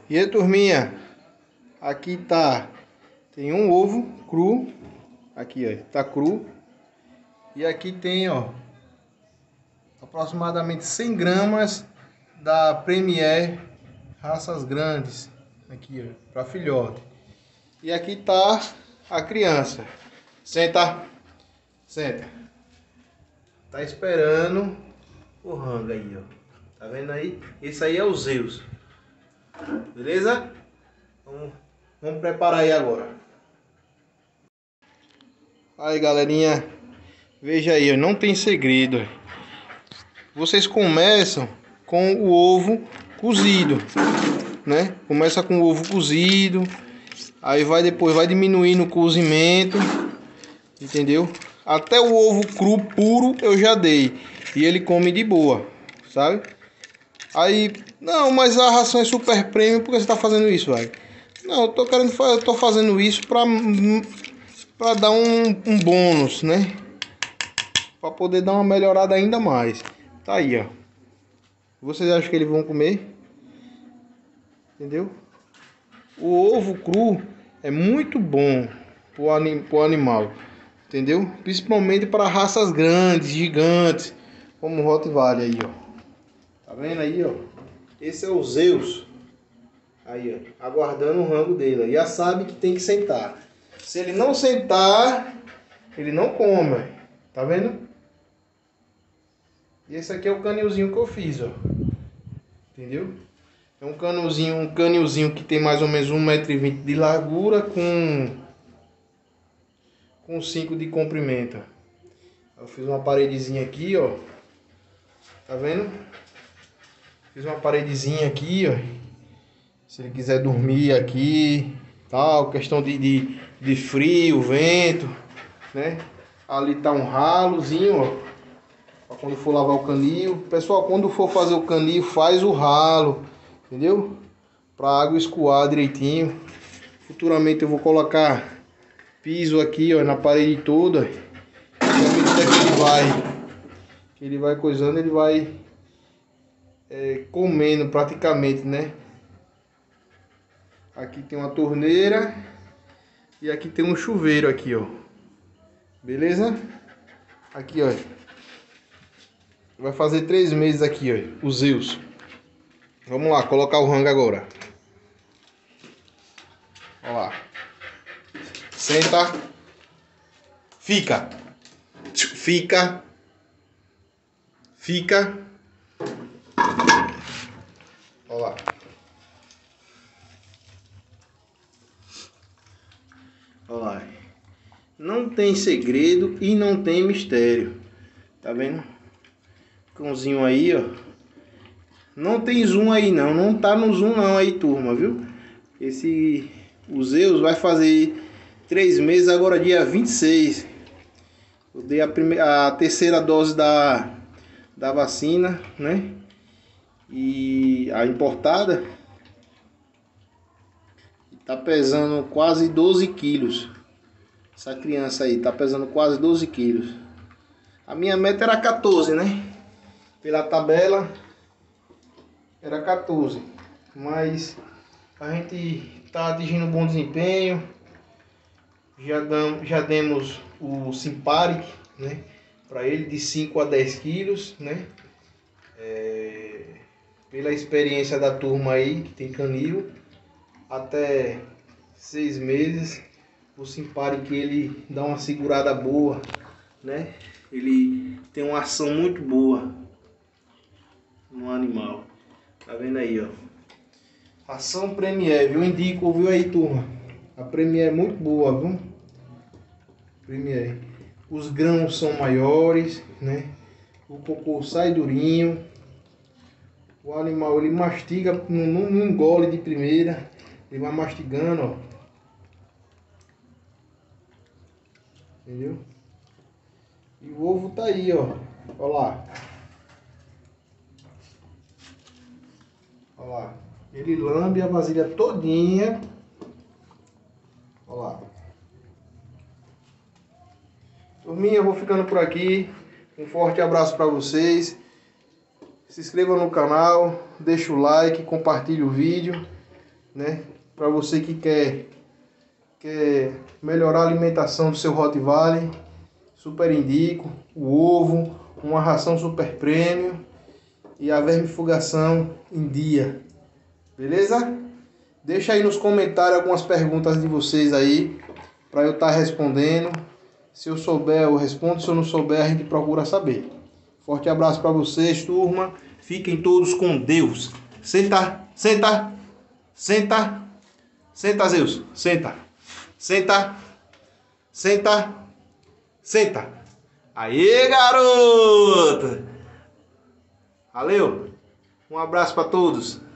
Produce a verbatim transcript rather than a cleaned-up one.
E aí, turminha, aqui tá, tem um ovo cru, aqui ó, tá cru, e aqui tem ó, aproximadamente cem gramas da Premier raças grandes, aqui ó, para filhote. E aqui tá a criança, senta, senta, tá esperando o rango aí ó, tá vendo aí? Esse aí é o Zeus. Beleza? Vamos, vamos preparar aí agora. Aí galerinha, veja aí, não tem segredo. Vocês começam com o ovo cozido, né? Começa com o ovo cozido, aí vai depois vai diminuindo o cozimento, entendeu? Até o ovo cru puro eu já dei e ele come de boa, sabe? Aí, não, mas a ração é super premium, por que você tá fazendo isso, velho? Não, eu tô querendo, eu tô fazendo isso pra, pra dar um, um bônus, né? Pra poder dar uma melhorada ainda mais. Tá aí, ó. Vocês acham que eles vão comer? Entendeu? O ovo cru é muito bom pro, anim, pro animal, entendeu? Principalmente para raças grandes, gigantes, como o Rottweiler aí, ó. Tá vendo aí, ó? Esse é o Zeus. Aí, ó, aguardando o rango dele. Já sabe que tem que sentar. Se ele não sentar, ele não come. Tá vendo? E esse aqui é o canilzinho que eu fiz, ó. Entendeu? É um canilzinho, um canilzinho que tem mais ou menos um metro e vinte de largura com com cinco de comprimento. Eu fiz uma paredezinha aqui, ó. Tá vendo? Fiz uma paredezinha aqui, ó. Se ele quiser dormir aqui, tal, questão de, de, de frio, vento, né? Ali tá um ralozinho, ó, pra quando for lavar o canil. Pessoal, quando for fazer o canil, faz o ralo, entendeu? Pra água escoar direitinho. Futuramente eu vou colocar piso aqui, ó, na parede toda. E à medida que ele vai, que ele vai coisando, ele vai é, comendo praticamente, né? Aqui tem uma torneira e aqui tem um chuveiro aqui, ó. Beleza? Aqui, ó. Vai fazer três meses aqui, ó, o Zeus. Vamos lá, colocar o rango agora. Olha lá. Senta. Fica. Fica. Fica. Olha lá. Olha lá. Não tem segredo e não tem mistério. Tá vendo? Cãozinho aí, ó. Não tem zoom aí não. Não tá no zoom não aí, turma, viu? Esse... O Zeus vai fazer três meses agora, dia vinte e seis. Eu dei a, primeira, a terceira dose da, da vacina, né? E a importada. Tá pesando quase doze quilos. Essa criança aí tá pesando quase doze quilos. A minha meta era quatorze, né? Pela tabela era quatorze. Mas a gente tá atingindo um bom desempenho. Já, dam, já demos o Simparic, né? Para ele de cinco a dez quilos, né? É, pela experiência da turma aí que tem canil, até seis meses o Simparic ele dá uma segurada boa, né? Ele tem uma ação muito boa no animal. Tá vendo aí, ó? Ação Premier, viu? Indico, viu aí, turma? A Premier é muito boa, viu? Premier. Os grãos são maiores, né? O cocô sai durinho. O animal ele mastiga, não, não, não engole de primeira. Ele vai mastigando, ó. Entendeu? E o ovo tá aí, ó. Olha lá. Olha lá. Ele lambe a vasilha todinha. Olha lá. Turminha, eu vou ficando por aqui. Um forte abraço para vocês. Se inscreva no canal, deixa o like, compartilhe o vídeo. né? Para você que quer, quer melhorar a alimentação do seu Rottweiler, super indico o ovo, uma ração super premium e a vermifugação em dia. Beleza? Deixa aí nos comentários algumas perguntas de vocês aí, para eu estar respondendo. Se eu souber, eu respondo. Se eu não souber, a gente procura saber. Forte abraço para vocês, turma. Fiquem todos com Deus. Senta, senta, senta, senta, Zeus. Senta, senta, senta, senta. Aê, garoto! Valeu! Um abraço para todos.